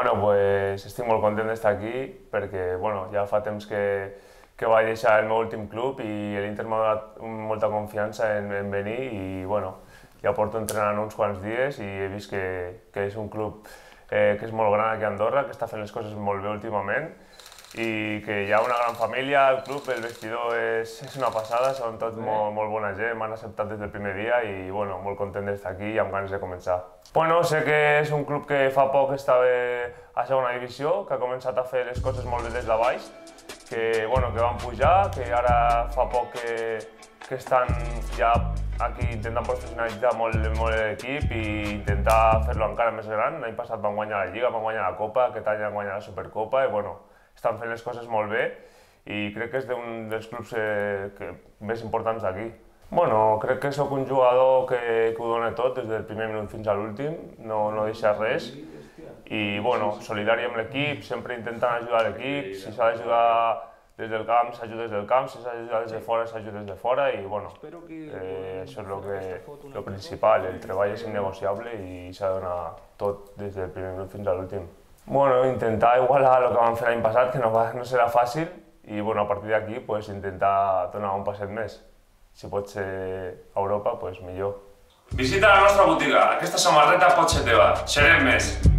Bueno, pues estic molt content d'estar aquí perquè ja fa temps que vaig deixar el meu últim club i l'Inter m'ha donat molta confiança en venir i ja porto entrenant uns quants dies i he vist que és un club que és molt gran aquí a Andorra, que està fent les coses molt bé últimament i que hi ha una gran família, el club, el vestidor és una passada, són tots molt bona gent, m'han acceptat des del primer dia i molt content d'estar aquí i amb ganes de començar. Sé que és un club que fa poc estava a segona divisió, que ha començat a fer les coses molt bé des de baix, que van pujar, que ara fa poc que estan ja aquí intentant professionalitzar molt l'equip i intentar fer-lo encara més gran. L'any passat van guanyar la Lliga, van guanyar la Copa, aquest any han guanyat la Supercopa i estan fent les coses molt bé i crec que és un dels clubs més importants d'aquí. Crec que sóc un jugador que ho dona tot des del primer minut fins a l'últim, no deixa res i solidari amb l'equip, sempre intentant ajudar l'equip, si s'ha d'ajudar des del camp s'ajuda des del camp, si s'ha d'ajudar des de fora s'ajuda des de fora i això és el principal, el treball és innegociable i s'ha de donar tot des del primer minut fins a l'últim. Intentar igualar el que vam fer l'any passat, que no serà fàcil, i a partir d'aquí intentar donar un passet més. Si pot ser a Europa, millor. Visita la nostra botiga, aquesta samarreta pot ser teva, serem més!